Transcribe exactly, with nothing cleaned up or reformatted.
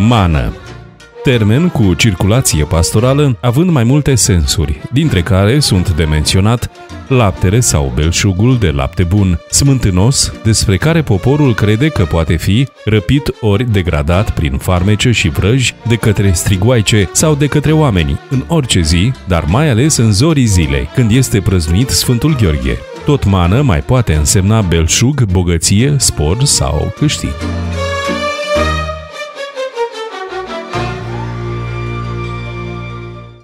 Mană. Termen cu circulație pastorală având mai multe sensuri, dintre care sunt de menționat laptele sau belșugul de lapte bun, smântânos, despre care poporul crede că poate fi răpit ori degradat prin farmece și vrăji de către strigoaice sau de către oameni, în orice zi, dar mai ales în zorii zilei, când este prăznuit Sfântul Gheorghe. Tot mană mai poate însemna belșug, bogăție, spor sau câștig.